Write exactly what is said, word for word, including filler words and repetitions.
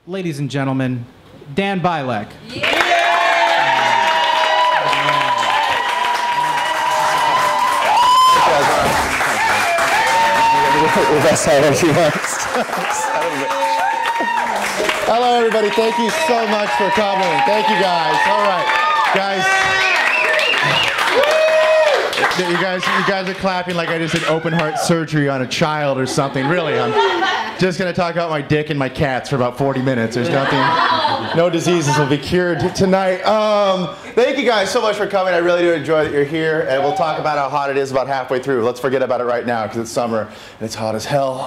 ladies and gentlemen, Dan Bilek. Yeah! Hello, everybody. Thank you so much for coming. Thank you, guys. All right, guys. You guys, you guys are clapping like I just did open heart surgery on a child or something. Really, I'm just gonna talk about my dick and my cats for about forty minutes. There's nothing, no diseases will be cured tonight. Um, thank you guys so much for coming. I really do enjoy that you're here, and we'll talk about how hot it is about halfway through. Let's forget about it right now because it's summer and it's hot as hell.